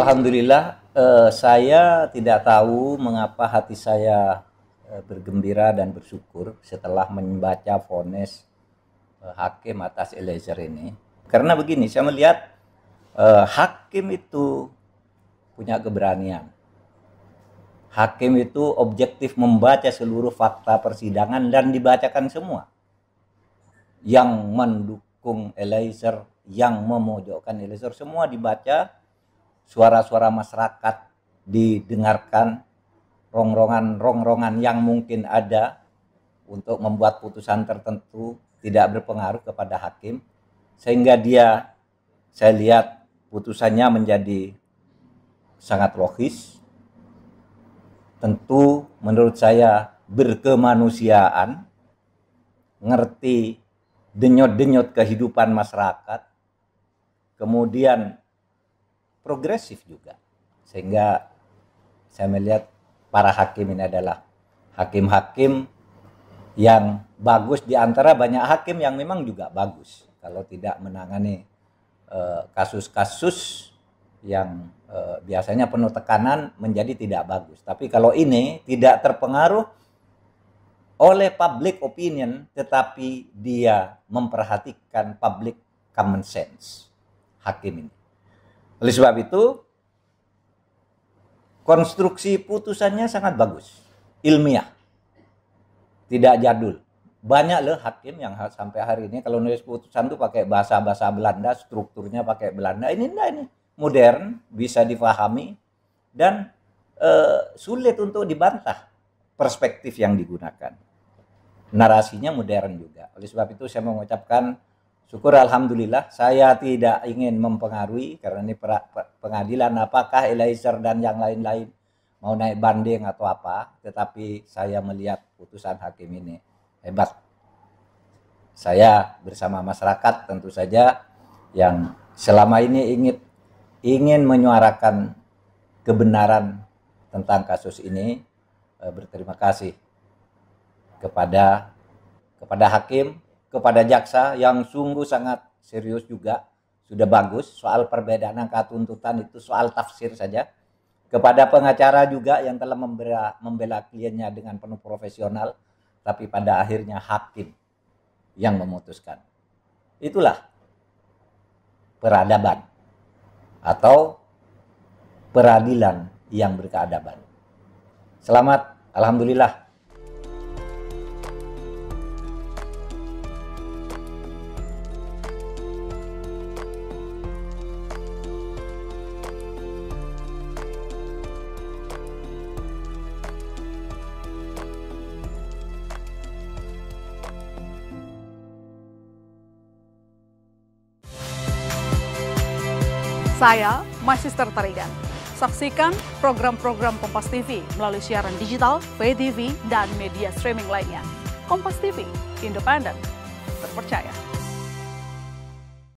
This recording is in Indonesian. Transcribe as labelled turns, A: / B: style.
A: Alhamdulillah, saya tidak tahu mengapa hati saya bergembira dan bersyukur setelah membaca vonis hakim atas Eliezer ini. Karena begini, saya melihat hakim itu punya keberanian. Hakim itu objektif membaca seluruh fakta persidangan dan dibacakan semua. Yang mendukung Eliezer, yang memojokkan Eliezer, semua dibaca. Suara-suara masyarakat didengarkan, rongrongan yang mungkin ada untuk membuat putusan tertentu tidak berpengaruh kepada hakim, sehingga saya lihat putusannya menjadi sangat logis, tentu menurut saya berkemanusiaan, ngerti denyut-denyut kehidupan masyarakat, kemudian progresif juga, sehingga saya melihat para hakim ini adalah hakim-hakim yang bagus di antara banyak hakim yang memang juga bagus kalau tidak menangani kasus-kasus yang biasanya penuh tekanan menjadi tidak bagus. Tapi kalau ini tidak terpengaruh oleh public opinion, tetapi dia memperhatikan public common sense, hakim ini. Oleh sebab itu, konstruksi putusannya sangat bagus, ilmiah, tidak jadul. Banyak loh hakim yang sampai hari ini kalau nulis putusan itu pakai bahasa-bahasa Belanda, strukturnya pakai Belanda. Ini modern, bisa difahami, dan sulit untuk dibantah perspektif yang digunakan. Narasinya modern juga. Oleh sebab itu saya mengucapkan syukur, alhamdulillah. Saya tidak ingin mempengaruhi karena ini pengadilan apakah Eliezer dan yang lain-lain mau naik banding atau apa, tetapi saya melihat putusan hakim ini hebat. Saya bersama masyarakat tentu saja yang selama ini ingin menyuarakan kebenaran tentang kasus ini, berterima kasih kepada hakim, kepada jaksa yang sungguh sangat serius juga, sudah bagus. Soal perbedaan angka tuntutan itu soal tafsir saja. Kepada pengacara juga yang telah membela kliennya dengan penuh profesional, tapi pada akhirnya hakim yang memutuskan. Itulah peradaban atau peradilan yang berkeadaban. Selamat, alhamdulillah.
B: Saya Magister Tarigan. Saksikan program-program Kompas TV melalui siaran digital, pay TV, dan media streaming lainnya. Kompas TV, independen, terpercaya.